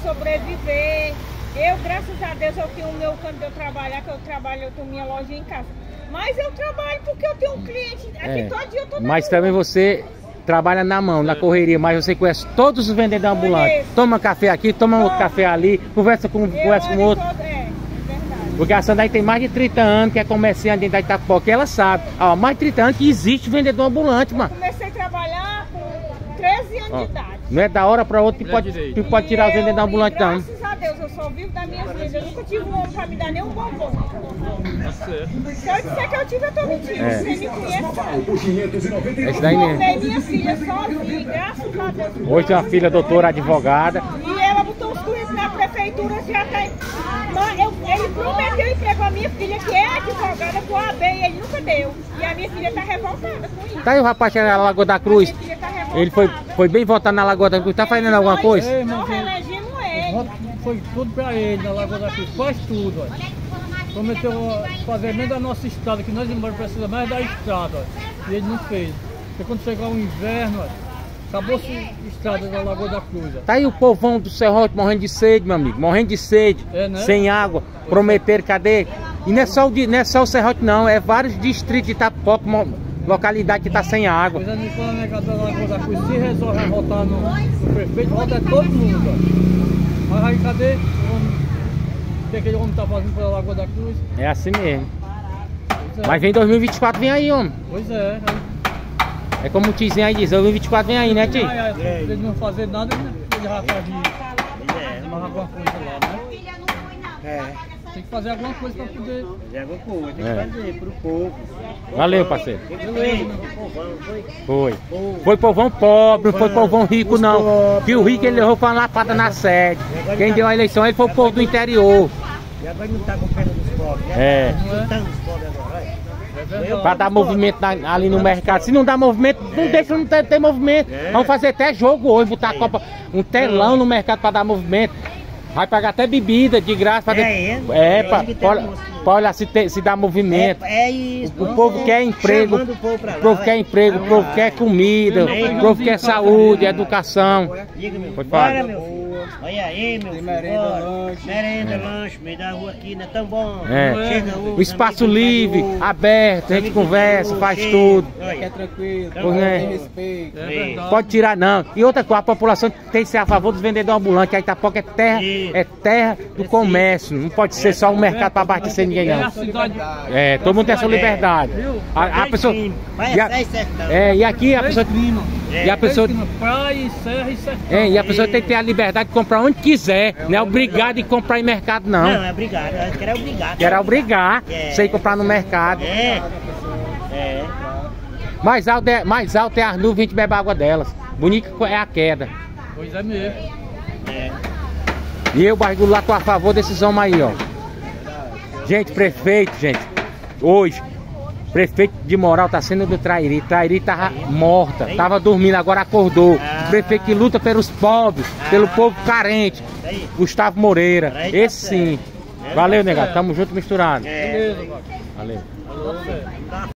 sobreviver. Eu, graças a Deus, eu tenho o meu canto de eu trabalhar, que eu tenho minha loja em casa. Mas eu trabalho porque eu tenho um cliente aqui todo dia, eu tô Mas também você trabalha na mão, na correria, mas você conhece todos os vendedores ambulantes. Toma café aqui, toma outro café ali, conversa com outro. Verdade. Porque a Sandra tem mais de 30 anos que é comerciante dentro da Itapoca, e ela sabe. Ó, mais de 30 anos que existe vendedor ambulante, mano. Eu comecei a trabalhar com 13 anos de idade. Não é da hora pra outra que pode tirar os vendedores ambulantes, não. Graças a Deus, eu só vivo da minha vida. Eu nunca tive um homem pra me dar nenhum bombom. Se eu disser que eu tive, eu tô mentindo. Você me conhece, sabe? Esse daí mesmo. Eu minha filha sozinha, graças a Deus. Hoje tem uma filha doutora advogada. E ela botou os currículos na prefeitura, já tá. Ele prometeu emprego à minha filha, que é advogada, com a AB, e ele nunca deu. E a minha filha tá revoltada com isso. Tá aí o rapaz que é na Lagoa da Cruz. A minha filha tá revoltada. Ele foi bem votado na Lagoa da Cruz. Tá fazendo alguma coisa? Não reelegendo ele. Foi tudo pra ele na Lagoa da Cruz, faz tudo, ó. Prometeu fazer menos da nossa estrada, que nós precisamos mais da estrada, ó. E ele não fez. Porque quando chegar o inverno, ó, acabou-se a estrada da Lagoa da Cruz, ó. Tá aí o povão do Serrote morrendo de sede, meu amigo. Morrendo de sede, né? Sem água. Prometeram, cadê? E não é só o Serrote não, é vários distritos de Itapoca, localidade que tá sem água. Pois é, quando a negada da Lagoa da Cruz se resolve votar no prefeito, vota todo mundo, ó. Mas aí cadê? O que aquele homem tá fazendo pela Lagoa da Cruz? É assim mesmo. Mas vem 2024, vem aí, homem. Pois é. É como o tiozinho aí diz, 2024 vem aí, né, tio? Se ele não fazer nada, ele vai fazer alguma coisa lá, né? Tem que fazer alguma coisa para poder... Fazer alguma coisa, tem que fazer pro povo. Valeu, parceiro. Foi. Foi povão pobre, não foi povão rico, não. Que o rico ele levou pra uma lapada na sede. Quem deu a eleição ele foi o povo do interior. E agora não tá com pena dos pobres, né? Juntando os pobres agora, Pra dar movimento ali no mercado. Se não dá movimento, não deixa não ter movimento. Vamos fazer até jogo hoje, botar a Copa, um telão no mercado pra dar movimento. Vai pagar até bebida de graça. Pra olhar se dá movimento. É isso. O povo quer emprego. O povo quer emprego, o povo quer comida, o povo quer saúde, educação. Diga, meu Pode filho. falar. Bora, meu filho. Olha aí, meu filho. Merenda, lanche, meio da rua aqui, não é tão bom. Chega O espaço livre, aberto, a gente conversa, faz tudo. É tranquilo, tem respeito. Pode tirar não. E outra coisa, a população tem que ser a favor dos vendedores ambulantes, que a Itapoca é terra do comércio. Não pode ser só um mercado para abastecer ninguém não. Todo mundo tem a sua liberdade. A pessoa... E aqui a pessoa... E a pessoa... Praia, serra e sertão. E a pessoa tem que ter a liberdade de comprar onde quiser. Não é obrigado de comprar em mercado não. Não, é obrigado. Quero obrigar. Quero obrigar você ir comprar no mercado. Mais alto é as nuvens, a gente bebe a água delas. Bonito é a queda. Pois é mesmo. E eu, Barrigudo, lá tô a favor desses homens aí, ó. Gente, prefeito, hoje, prefeito de Moral tá sendo do Trairi. Trairi tava morta, tava dormindo, agora acordou. Prefeito que luta pelos pobres, pelo povo carente. Gustavo Moreira, esse sim. Valeu, negado, tamo junto misturado. Beleza, Valeu. Alô.